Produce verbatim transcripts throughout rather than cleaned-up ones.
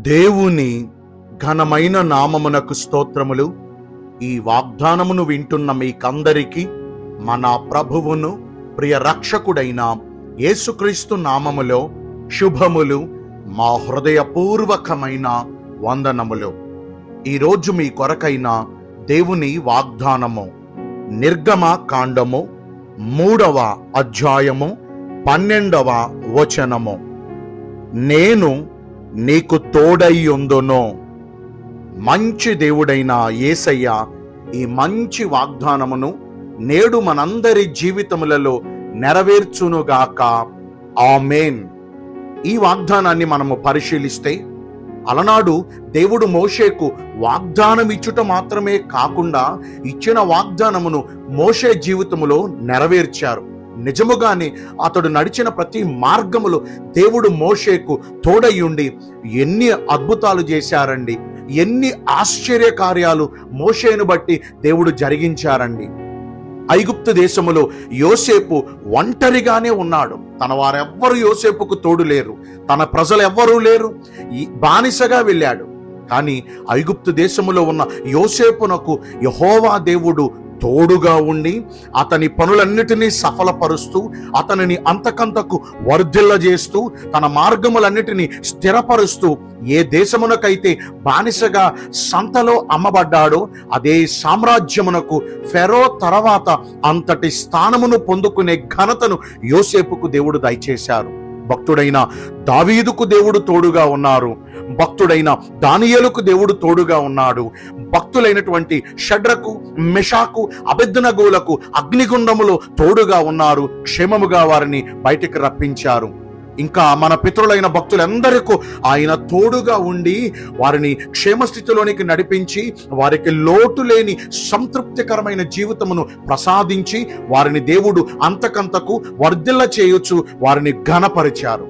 దేవుని ఘనమైన నామమునకు స్తోత్రములు. ఈ వాగ్దానమును వింటున్న మీకందరికీ మన ప్రభువును ప్రియ రక్షకుడైన యేసుక్రీస్తు నామములో శుభములు, మా హృదయపూర్వకమైన వందనములు. ఈరోజు మీ కొరకైన దేవుని వాగ్దానము నిర్గమ కాండము మూడవ అధ్యాయము పన్నెండవ వచనము. నేను నీకు తోడైయుందును. మంచి దేవుడైన యేసయ్య ఈ మంచి వాగ్దానమును నేడు మనందరి జీవితములలో నెరవేర్చునుగాక. ఆమేన్. ఈ వాగ్దానాన్ని మనము పరిశీలిస్తే, అలనాడు దేవుడు మోషేకు వాగ్దానం ఇచ్చుట మాత్రమే కాకుండా ఇచ్చిన వాగ్దానమును మోషే జీవితములో నెరవేర్చారు. నిజముగానే అతడు నడిచిన ప్రతి మార్గములో దేవుడు మోషేకు తోడయ్యుండి ఎన్ని అద్భుతాలు చేశారండి, ఎన్ని ఆశ్చర్య కార్యాలు మోషేను బట్టి దేవుడు జరిగించారండి. ఐగుప్తు దేశములో యోసేపు ఒంటరిగానే ఉన్నాడు. తన వారెవ్వరు యోసేపుకు తోడు లేరు, తన ప్రజలు ఎవ్వరూ లేరు. బానిసగా వెళ్ళాడు. కానీ ఐగుప్తు దేశములో ఉన్న యోసేపునకు యెహోవా దేవుడు తోడుగా ఉండి అతని పనులన్నిటినీ సఫలపరుస్తూ, అతనిని అంతకంతకు వర్ధిల్లజేస్తూ, తన మార్గములన్నిటినీ స్థిరపరుస్తూ, ఏ దేశమునకైతే బానిసగా సంతలో అమ్మబడ్డాడో అదే సామ్రాజ్యమునకు ఫెరో తర్వాత అంతటి స్థానమును పొందుకునే ఘనతను యోసేపుకు దేవుడు దయచేశారు. భక్తుడైన దావీదుకు దేవుడు తోడుగా ఉన్నారు. భక్తుడైన దానియేలుకు దేవుడు తోడుగా ఉన్నాడు. భక్తులైనటువంటి షడ్రకు, మెషాకు, అబెద్నెగోలకు అగ్నిగుండములో తోడుగా ఉన్నారు. క్షేమముగా వారిని బయటికి రప్పించారు. ఇంకా మన పితరులైన భక్తులందరికీ ఆయన తోడుగా ఉండి వారిని క్షేమస్థితిలోనికి నడిపించి వారికి లోటు లేని సంతృప్తికరమైన జీవితమును ప్రసాదించి వారిని దేవుడు అంతకంతకు వర్ధిల్ల చేయొచ్చు, వారిని ఘనపరిచారు.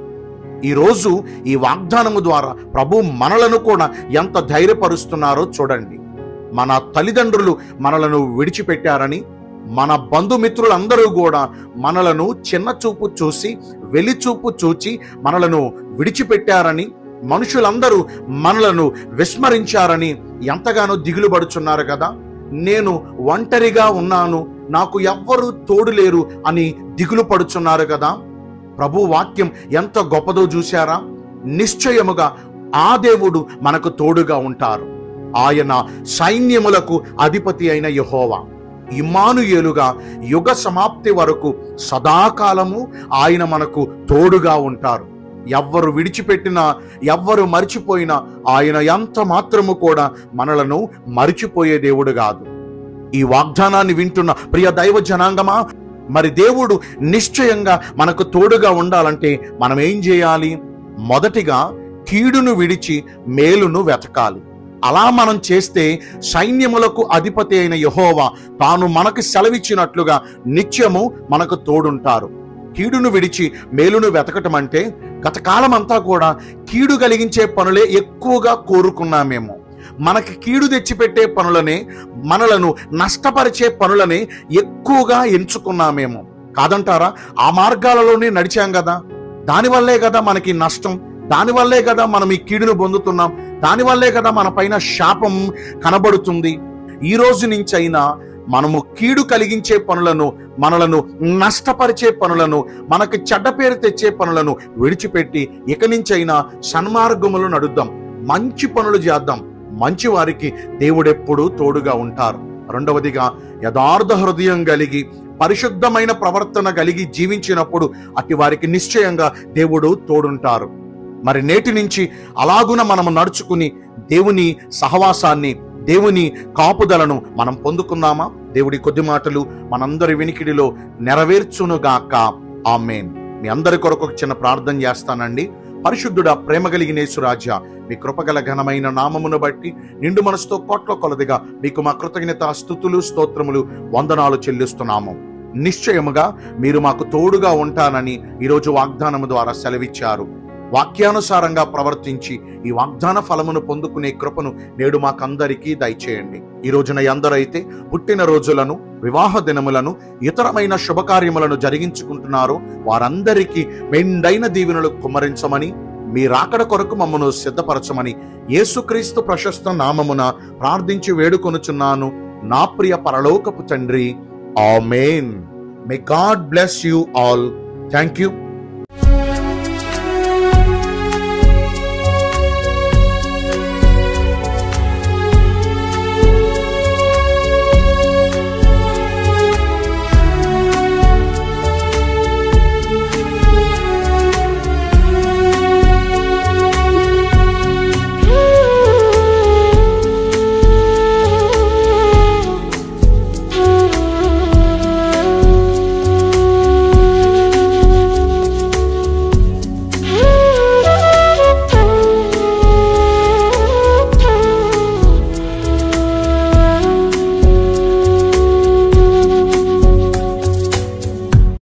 ఈరోజు ఈ వాగ్దానము ద్వారా ప్రభు మనలను కూడా ఎంత ధైర్యపరుస్తున్నారో చూడండి. మన తల్లిదండ్రులు మనలను విడిచిపెట్టారని, మన బంధుమిత్రులందరూ కూడా మనలను చిన్న చూపు చూసి, వెలిచూపు చూచి మనలను విడిచిపెట్టారని, మనుషులందరూ మనలను విస్మరించారని ఎంతగానో దిగులు పడుచున్నారు కదా. నేను ఒంటరిగా ఉన్నాను, నాకు ఎవ్వరూ తోడు లేరు అని దిగులు పడుచున్నారు కదా. ప్రభు వాక్యం ఎంత గొప్పదో చూశారా? నిశ్చయముగా ఆ దేవుడు మనకు తోడుగా ఉంటారు. ఆయన సైన్యములకు అధిపతి అయిన యెహోవా ఇమ్మానుయేలుగా యుగ సమాప్తి వరకు సదాకాలము ఆయన మనకు తోడుగా ఉంటారు. ఎవ్వరు విడిచిపెట్టినా, ఎవ్వరు మరిచిపోయినా ఆయన ఎంత మాత్రము కూడా మనలను మరిచిపోయే దేవుడు కాదు. ఈ వాగ్దానాన్ని వింటున్న ప్రియ దైవ జనాంగమా, మరి దేవుడు నిశ్చయంగా మనకు తోడుగా ఉండాలంటే మనం ఏం చేయాలి? మొదటిగా కీడును విడిచి మేలును వెతకాలి. అలా మనం చేస్తే సైన్యములకు అధిపతి అయిన యెహోవా తాను మనకు సెలవిచ్చినట్లుగా నిత్యము మనకు తోడుంటారు. కీడును విడిచి మేలును వెతకటం అంటే గత కాలం అంతా కూడా కీడు కలిగించే పనులే ఎక్కువగా కోరుకున్నామేమో. మనకి కీడు తెచ్చిపెట్టే పనులనే, మనలను నష్టపరిచే పనులనే ఎక్కువగా ఎంచుకున్నామేమో. కాదంటారా? ఆ మార్గాలలోనే నడిచాం కదా, దానివల్లే కదా మనకి నష్టం, దానివల్లే కదా మనం ఈ కీడును పొందుతున్నాం, దానివల్లే కదా మన పైన శాపం కనబడుతుంది. ఈ రోజు నుంచి అయినా మనము కీడు కలిగించే పనులను, మనలను నష్టపరిచే పనులను, మనకు చెడ్డ పేరు తెచ్చే పనులను విడిచిపెట్టి ఇక నుంచి అయినా సన్మార్గములు నడుద్దాం, మంచి పనులు చేద్దాం. మంచి వారికి దేవుడెప్పుడు తోడుగా ఉంటారు. రెండవదిగా యథార్థ హృదయం కలిగి పరిశుద్ధమైన ప్రవర్తన కలిగి జీవించినప్పుడు అట్టి వారికి నిశ్చయంగా దేవుడు తోడుంటారు. మరి నేటి నుంచి అలాగున మనము నడుచుకుని దేవుని సహవాసాన్ని, దేవుని కాపుదలను మనం పొందుకుందామా? దేవుడి కొద్ది మాటలు మనందరి వినికిడిలో నెరవేర్చునుగాక. ఆమేన్. మీ అందరి కొరకు ఒక చిన్న ప్రార్థన చేస్తానండి. పరిశుద్ధుడా, ప్రేమ కలిగిన యేసురాజా, మీ కృపగల ఘనమైన నామమును బట్టి నిండు మనసుతో కోట్ల కొలదిగా మీకు మా కృతజ్ఞత, స్తుతులు, స్తోత్రములు, వందనాలు చెల్లిస్తున్నాము. నిశ్చయముగా మీరు మాకు తోడుగా ఉంటానని ఈరోజు వాగ్దానము ద్వారా సెలవిచ్చారు. వాక్యానుసారంగా ప్రవర్తించి ఈ వాగ్దాన ఫలమును పొందుకునే కృపను నేడు మాకందరికీ దయచేయండి. ఈ రోజున ఎందరైతే పుట్టిన రోజులను, వివాహ దినములను, ఇతరమైన శుభకార్యములను జరిగించుకుంటున్నారో వారందరికీ మెండైన దీవెనలు కుమ్మరించమని మీ రాకడ కొరకు మమ్మను సిద్ధపరచమని యేసుక్రీస్తు ప్రశస్త నామమున ప్రార్థించి వేడుకొనుచున్నాను నా ప్రియ పరలోకపు తండ్రి. Amen. May God bless you all. Thank you.